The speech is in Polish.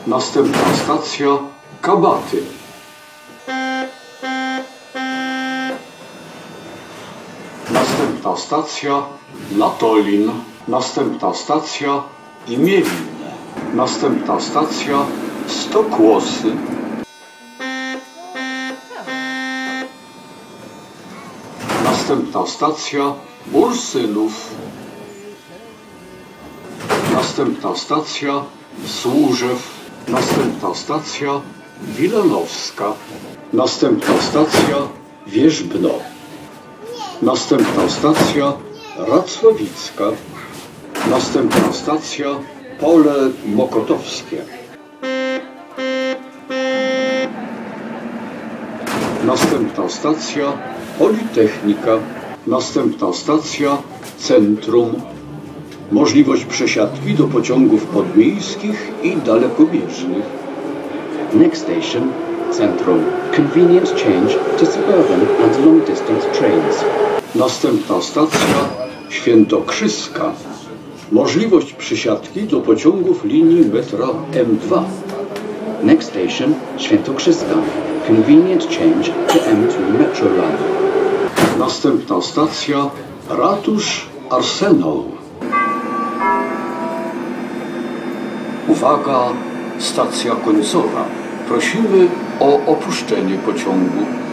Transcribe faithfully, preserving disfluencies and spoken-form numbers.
Następna stacja Kabaty. Następna stacja Latolin. Następna stacja Imielin. Następna stacja Stokłosy. Następna stacja Ursynów. Następna stacja Służew. Następna stacja Wilanowska. Następna stacja Wierzbno. Następna stacja Racławicka. Następna stacja Pole Mokotowskie. Następna stacja Politechnika. Następna stacja Centrum. Możliwość przesiadki do pociągów podmiejskich i dalekobieżnych. Next station, Centrum. Convenient change to suburban and long distance trains. Następna stacja Świętokrzyska. Możliwość przesiadki do pociągów linii metra M dwa. Next station, Świętokrzyska. Convenient change to M two Metro Line. Następna stacja Ratusz Arsenał. Uwaga, stacja końcowa. Prosimy o opuszczenie pociągu.